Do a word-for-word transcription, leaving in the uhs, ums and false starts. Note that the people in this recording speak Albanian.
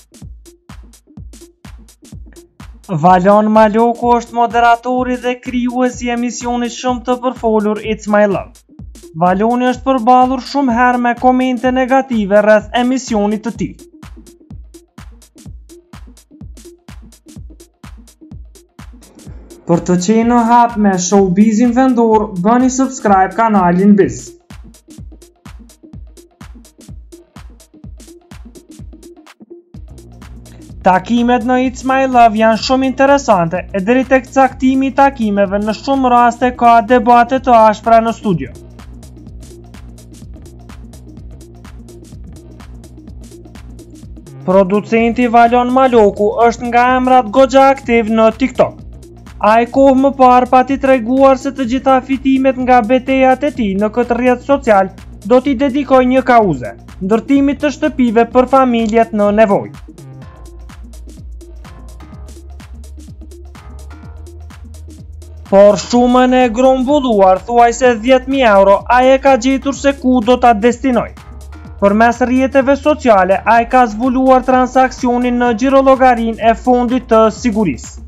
Valon Maloku është moderatori dhe krijuesi i emisionit shumë të përfolur It's My Love. Valoni është përballur shumë herë me komente negative rreth emisionit të tij. Për të qenë në hap me showbizin vendor, bëni subscribe kanalin Biz. Takimet në It's My Love janë shumë interesante e deri tek caktimi i takimeve në shumë raste ka debate të ashpra në studio. Producenti Valon Maloku është nga emrat goxha aktiv në TikTok. Ai kohë më parë pati treguar se të gjitha fitimet nga betejat e tij në këtë rrjet social do t'i dedikojë një kauze, ndërtimit të shtëpive për familjet në nevojë. Por shumën e grumbulluar thuajse dhjetë mijë euro ai e ka gjetur se ku do ta destinoj. Përmes rrjeteve sociale ai ka zbuluar transaksionin në xhirollogarin e Fondit të Sigurisë.